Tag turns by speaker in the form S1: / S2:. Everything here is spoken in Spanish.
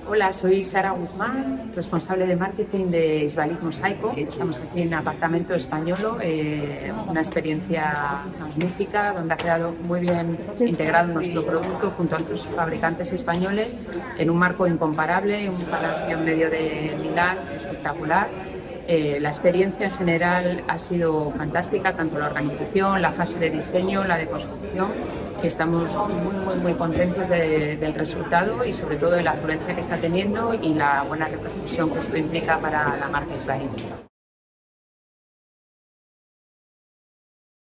S1: Hola, soy Sara Guzmán, responsable de marketing de Isbaliz Mosaico. Estamos aquí en Apartamento Españolo, una experiencia magnífica donde ha quedado muy bien integrado nuestro producto junto a otros fabricantes españoles en un marco incomparable, un palacio en medio de Milán espectacular. La experiencia en general ha sido fantástica, tanto la organización, la fase de diseño, la de construcción, y estamos muy contentos del resultado y sobre todo de la afluencia que está teniendo y la buena repercusión que esto implica para la marca Isbaliz.